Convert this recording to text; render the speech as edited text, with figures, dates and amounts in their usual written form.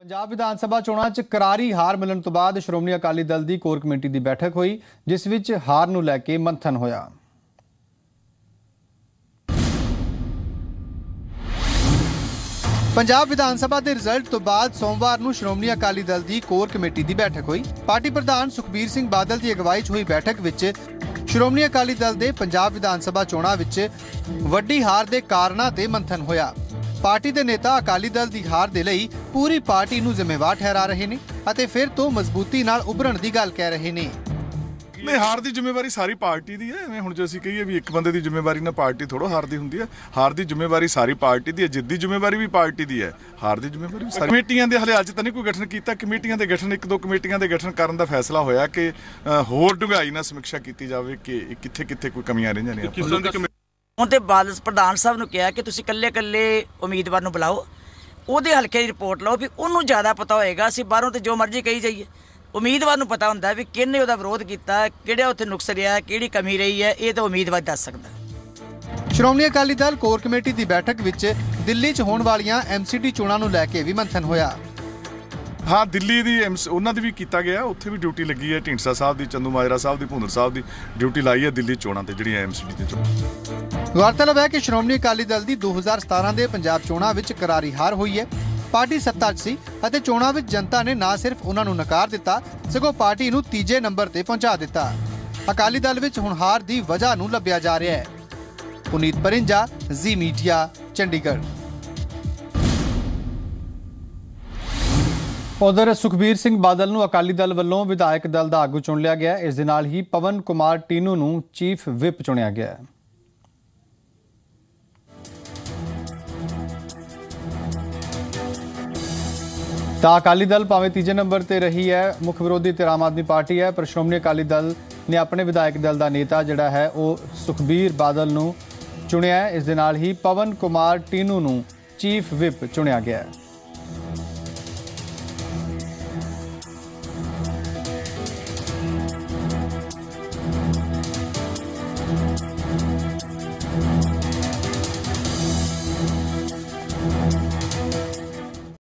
पंजाब विधान सभा चोणां 'च करारी हार मिलण तो बाद श्रोमणी अकाली दल की कोर कमेटी की बैठक हुई, जिस विच हार नूं लैके मंथन होया। पंजाब विधान सभा के रिजल्ट तो बाद सोमवार नूं श्रोमणी अकाली दल की कोर कमेटी की बैठक हुई। पार्टी प्रधान सुखबीर सिंह बादल की अगवाई च हुई बैठक विच श्रोमणी अकाली दल के पंजाब विधान सभा चोणां विच वड्डी हार के कारणों ते मंथन होया। पार्टी के नेता अकाली दल की हार के लिए पूरी पार्टी नूं जिम्मेवार ठहरा रहे ने अते फिर तो मजबूती नाल उभरण की गल कह रहे ने। नहीं, हार की जिम्मेवारी सारी पार्टी की है। हुण जो असीं कहीए भी एक बंदे की जिम्मेवारी ना पार्टी थोड़ा हार की हुंदी है। हार की जिम्मेवारी सारी पार्टी की है, जित की जिम्मेवारी भी पार्टी की है, हार की जिम्मेवारी सारी। कमेटियां दे हले अज तां नहीं कोई गठन किया। कमेटियां दे गठन एक दो कमेटियां दे गठन करन दा फैसला होया कि होर डूंघाई नाल समीक्षा की जाए कि कित्थे कित्थे कोई कमियां रहिंदियां ने। ਹੁਣ ਤੇ ਬਾਦਲ ਪ੍ਰਧਾਨ ਸਾਹਿਬ ਨੂੰ ਕਿਹਾ ਕਿ ਤੁਸੀਂ ਕੱਲੇ ਉਮੀਦਵਾਰ ਨੂੰ ਬੁਲਾਓ, ਉਹਦੇ ਹਲਕੇ ਦੀ ਰਿਪੋਰਟ ਲਓ ਵੀ ਉਹਨੂੰ ਜ਼ਿਆਦਾ ਪਤਾ ਹੋਏਗਾ। ਅਸੀਂ ਬਾਹਰੋਂ ਤੇ ਜੋ ਮਰਜ਼ੀ ਕਹੀ ਜਾਈਏ, ਉਮੀਦਵਾਰ ਨੂੰ ਪਤਾ ਹੁੰਦਾ ਵੀ ਕਿਹਨੇ ਉਹਦਾ ਵਿਰੋਧ ਕੀਤਾ, ਕਿਹੜਾ ਉੱਥੇ ਨੁਕਸ ਰਿਹਾ, ਕਿਹੜੀ ਕਮੀ ਰਹੀ ਹੈ, ਇਹ ਤਾਂ ਉਮੀਦਵਾਰ ਦੱਸ ਸਕਦਾ। श्रोमणी अकाली दल कोर कमेटी की बैठक विच दिल्ली च होण वालियां MCD चोणां नूं लैके भी मंथन होया। हाँ, दिल्ली की उन्होंने भी किया गया, उत्थे भी ड्यूटी लगी है। ढींडसा साहब की, चंदू माजरा साहब की, भुंदर साहब की ड्यूटी लाई है दिल्ली चोणां ते जिहड़ियां MCD दी चोणां। गौरतलब है कि श्रोमणी अकाली दल की 2017 के पंजाब चोणां विच करारी हार हुई है। पार्टी सत्ता च सी अते चोणां विच जनता ने ना सिर्फ उन्हां नूं नकार दिता, सगों पार्टी नूं तीजे नंबर ते पहुंचा दिता। अकाली दल विच हुण हार की वजह नूं लभ्या जा रहा है। Puneet Parinja, Zee Media, Chandigarh. उधर सुखबीर सिंह बादल नूं अकाली दल वल्लों विधायक दल दा आगू चुन लिया गया। इस दे नाल ही पवन कुमार टीनू नूं चीफ विप चुनिया गया है। ਤਾਂ ਅਕਾਲੀ ਦਲ ਭਾਵੇਂ ਤੀਜੇ ਨੰਬਰ ਤੇ ਰਹੀ ਹੈ, ਮੁੱਖ ਵਿਰੋਧੀ ਤੇ ਆਮ ਆਦਮੀ ਪਾਰਟੀ ਹੈ, ਪਰ ਸ਼੍ਰੋਮਣੀ ਅਕਾਲੀ ਦਲ ਨੇ ਆਪਣੇ ਵਿਧਾਇਕ ਦਲ ਦਾ ਨੇਤਾ ਜਿਹੜਾ ਹੈ ਉਹ ਸੁਖਬੀਰ ਬਾਦਲ ਨੂੰ ਚੁਣਿਆ ਹੈ। ਇਸ ਦੇ ਨਾਲ ਹੀ ਪਵਨ ਕੁਮਾਰ ਟੀਨੂ ਨੂੰ ਚੀਫ ਵਿਪ ਚੁਣਿਆ ਗਿਆ ਹੈ।